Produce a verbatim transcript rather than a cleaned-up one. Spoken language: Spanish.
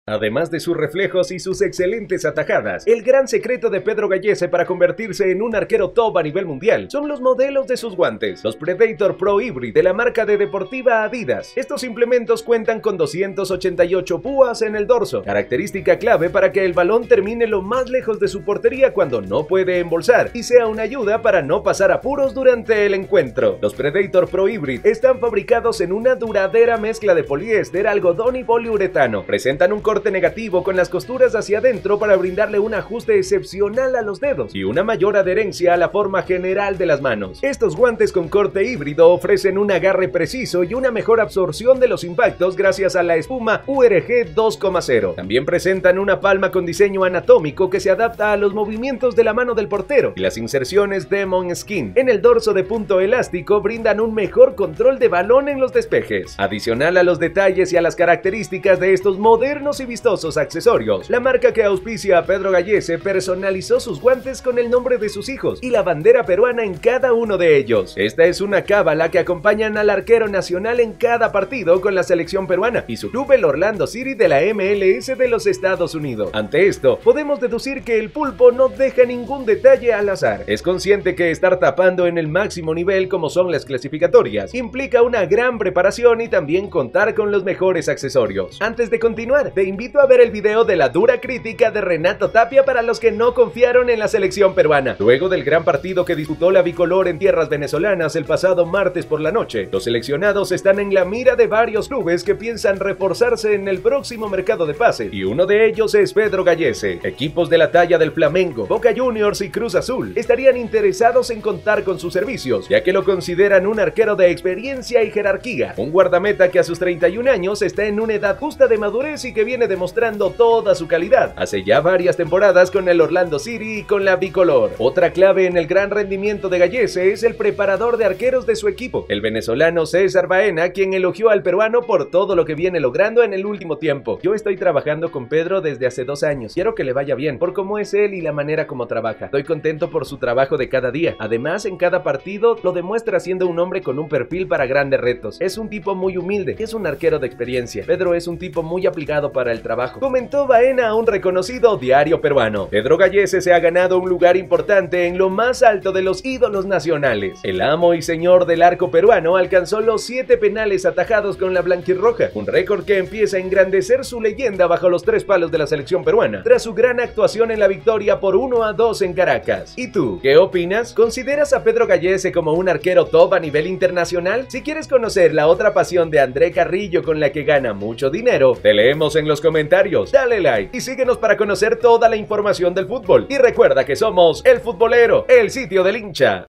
Además de sus reflejos y sus excelentes atajadas, el gran secreto de Pedro Gallese para convertirse en un arquero top a nivel mundial son los modelos de sus guantes, los Predator Pro Hybrid de la marca de deportiva Adidas. Estos implementos cuentan con doscientas ochenta y ocho púas en el dorso, característica clave para que el balón termine lo más lejos de su portería cuando no puede embolsar y sea una ayuda para no pasar apuros durante el encuentro. Los Predator Pro Hybrid están fabricados en una duradera mezcla de poliéster, algodón y poliuretano. Presentan un corte negativo con las costuras hacia adentro para brindarle un ajuste excepcional a los dedos y una mayor adherencia a la forma general de las manos. Estos guantes con corte híbrido ofrecen un agarre preciso y una mejor absorción de los impactos gracias a la espuma U R G dos punto cero. También presentan una palma con diseño anatómico que se adapta a los movimientos de la mano del portero, y las inserciones Demon Skin en el dorso de punto elástico brindan un mejor control de balón en los despejes. Adicional a los detalles y a las características de estos modernos y vistosos accesorios, la marca que auspicia a Pedro Gallese personalizó sus guantes con el nombre de sus hijos y la bandera peruana en cada uno de ellos. Esta es una cábala que acompañan al arquero nacional en cada partido con la selección peruana y su club, el Orlando City de la M L S de los Estados Unidos. Ante esto, podemos deducir que el pulpo no deja ningún detalle al azar. Es consciente que estar tapando en el máximo nivel, como son las clasificatorias, implica una gran preparación y también contar con los mejores accesorios. Antes de continuar, te invito a ver el video de la dura crítica de Renato Tapia para los que no confiaron en la selección peruana. Luego del gran partido que disputó la bicolor en tierras venezolanas el pasado martes por la noche, los seleccionados están en la mira de varios clubes que piensan reforzarse en el próximo mercado de pase, y uno de ellos es Pedro Gallese. Equipos de la talla del Flamengo, Boca Juniors y Cruz Azul estarían interesados en contar con sus servicios, ya que lo consideran un arquero de experiencia y jerarquía, un guardameta que a sus treinta y un años está en una edad justa de madurez y que viene demostrando toda su calidad hace ya varias temporadas con el Orlando City y con la bicolor. Otra clave en el gran rendimiento de Gallese es el preparador de arqueros de su equipo, el venezolano César Baena, quien elogió al peruano por todo lo que viene logrando en el último tiempo. Yo estoy trabajando con Pedro desde hace dos años. Quiero que le vaya bien, por cómo es él y la manera como trabaja. Estoy contento por su trabajo de cada día. Además, en cada partido lo demuestra siendo un hombre con un perfil para grandes retos. Es un tipo muy humilde, es un arquero de experiencia. Pedro es un tipo muy aplicado para el trabajo, comentó Baena a un reconocido diario peruano. Pedro Gallese se ha ganado un lugar importante en lo más alto de los ídolos nacionales. El amo y señor del arco peruano alcanzó los siete penales atajados con la blanquirroja, un récord que empieza a engrandecer su leyenda bajo los tres palos de la selección peruana, tras su gran actuación en la victoria por uno a dos en Caracas. ¿Y tú, qué opinas? ¿Consideras a Pedro Gallese como un arquero top a nivel internacional? Si quieres conocer la otra pasión de André Carrillo con la que gana mucho dinero, te leemos en los comentarios. Dale like y síguenos para conocer toda la información del fútbol. Y recuerda que somos El Futbolero, el sitio del hincha.